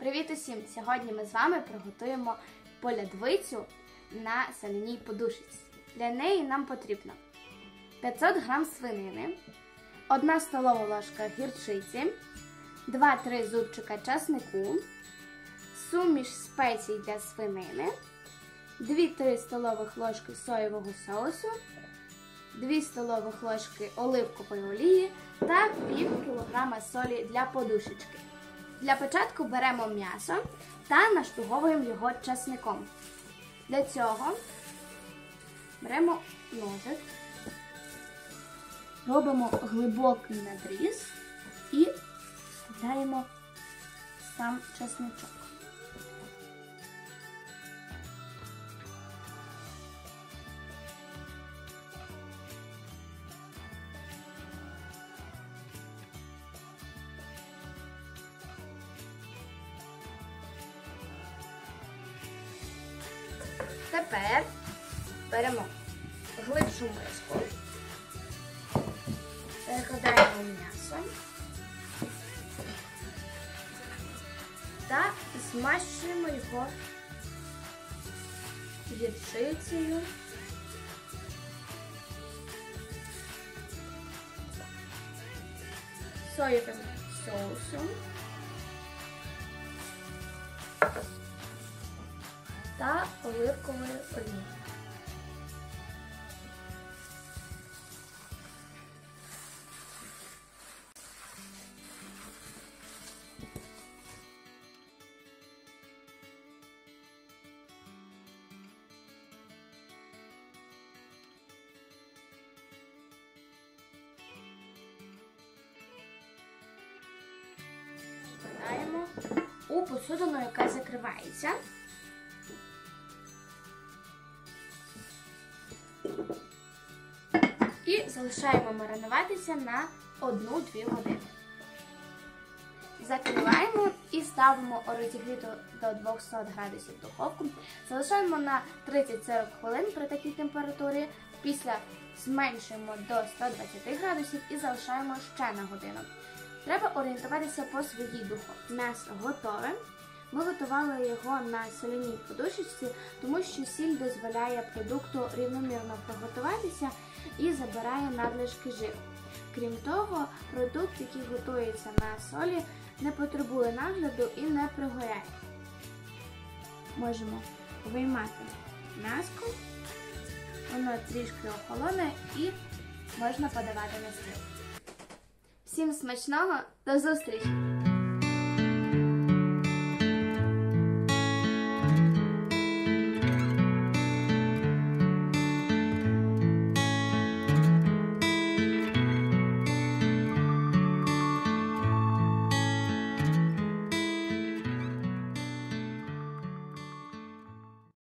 Привіт усім! Сьогодні ми з вами приготуємо полядвицю на соляній подушці. Для неї нам потрібно 500 г свинини, 1 столова ложка гірчиці, 2-3 зубчика часнику, суміш спецій для свинини, 2-3 столових ложки соєвого соусу, 2 столових ложки оливкової олії та пів кілограма солі для подушечки. Для початку беремо м'ясо та наштуговуємо його часником. Для цього беремо ножик, робимо глибокий надріз і вставляємо сам часничок. Тепер беремо глибшу миску, перекладаємо м'ясо та змащуємо його гірчицею, соєвим соусом та оливковою олією. Вкладаємо у посудину, яка закривається. І залишаємо маринуватися на 1-2 години. Закриваємо і ставимо у розігріту до 200 градусів духовку. Залишаємо на 30-40 хвилин при такій температурі. Після зменшуємо до 120 градусів і залишаємо ще на годину. Треба орієнтуватися по своїй духовці. М'ясо готове. Ми готували його на соляній подушечці, тому що сіль дозволяє продукту рівномірно приготуватися і забирає надлишки жиру. Крім того, продукт, який готується на солі, не потребує нагляду і не пригоряє. Можемо виймати м'яско, воно трішки охолоне і можна подавати на стіл. Всім смачного, до зустрічі!